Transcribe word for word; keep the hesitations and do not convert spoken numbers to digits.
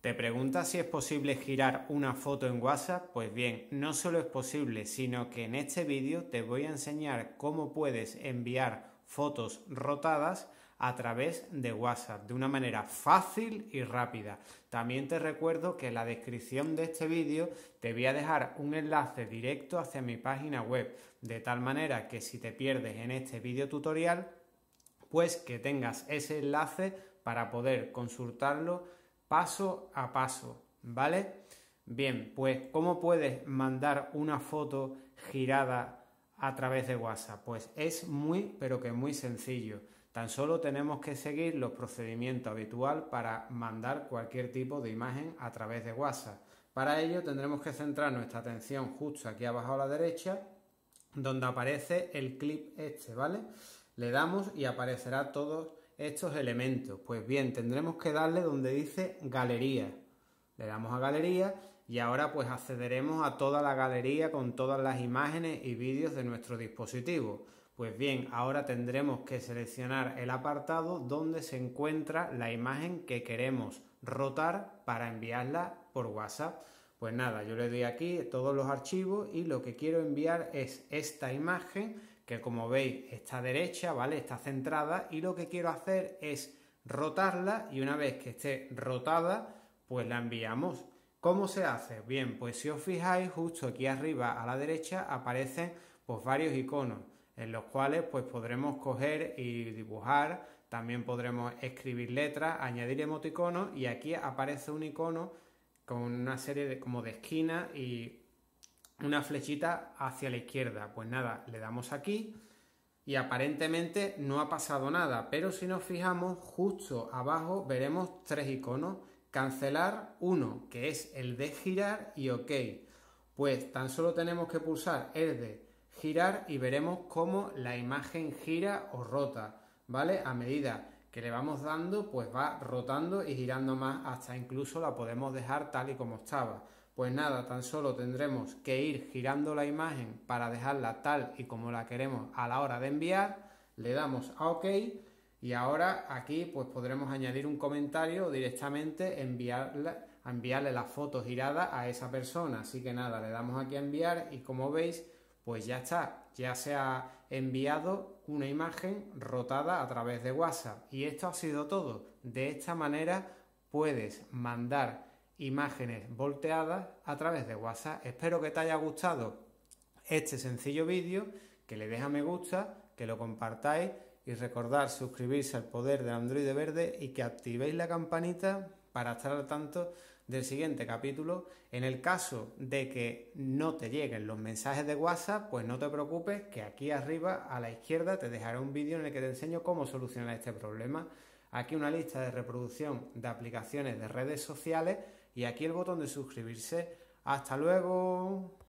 ¿Te preguntas si es posible girar una foto en WhatsApp? Pues bien, no solo es posible, sino que en este vídeo te voy a enseñar cómo puedes enviar fotos rotadas a través de WhatsApp de una manera fácil y rápida. También te recuerdo que en la descripción de este vídeo te voy a dejar un enlace directo hacia mi página web, de tal manera que si te pierdes en este vídeo tutorial, pues que tengas ese enlace para poder consultarlo paso a paso, ¿vale? Bien, pues ¿cómo puedes mandar una foto girada a través de WhatsApp? Pues es muy, pero que muy sencillo. Tan solo tenemos que seguir los procedimientos habituales para mandar cualquier tipo de imagen a través de WhatsApp. Para ello tendremos que centrar nuestra atención justo aquí abajo a la derecha, donde aparece el clip este, ¿vale? Le damos y aparecerá todos estos elementos. Pues bien, tendremos que darle donde dice galería. Le damos a galería y ahora pues accederemos a toda la galería con todas las imágenes y vídeos de nuestro dispositivo. Pues bien, ahora tendremos que seleccionar el apartado donde se encuentra la imagen que queremos rotar para enviarla por WhatsApp. Pues nada, yo le doy aquí todos los archivos y lo que quiero enviar es esta imagen que, como veis, está derecha, ¿vale? Está centrada, y lo que quiero hacer es rotarla, y una vez que esté rotada, pues la enviamos. ¿Cómo se hace? Bien, pues si os fijáis, justo aquí arriba a la derecha aparecen pues varios iconos, en los cuales pues podremos coger y dibujar, también podremos escribir letras, añadir emoticonos, y aquí aparece un icono con una serie de como de esquinas y una flechita hacia la izquierda. Pues nada, le damos aquí y aparentemente no ha pasado nada, pero si nos fijamos justo abajo veremos tres iconos: cancelar, uno que es el de girar y OK. Pues tan solo tenemos que pulsar el de girar y veremos cómo la imagen gira o rota, ¿vale? A medida que le vamos dando, pues va rotando y girando más, hasta incluso la podemos dejar tal y como estaba. Pues nada, tan solo tendremos que ir girando la imagen para dejarla tal y como la queremos a la hora de enviar. Le damos a OK y ahora aquí pues podremos añadir un comentario o directamente enviarle, enviarle la foto girada a esa persona. Así que nada, le damos aquí a enviar y, como veis, pues ya está, ya se ha enviado una imagen rotada a través de WhatsApp. Y esto ha sido todo. De esta manera puedes mandar imágenes volteadas a través de WhatsApp. Espero que te haya gustado este sencillo vídeo, que le deis a me gusta, que lo compartáis y recordad suscribirse al poder de Android Verde y que activéis la campanita para estar al tanto del siguiente capítulo. En el caso de que no te lleguen los mensajes de WhatsApp, pues no te preocupes, que aquí arriba a la izquierda te dejaré un vídeo en el que te enseño cómo solucionar este problema. Aquí una lista de reproducción de aplicaciones de redes sociales y aquí el botón de suscribirse. ¡Hasta luego!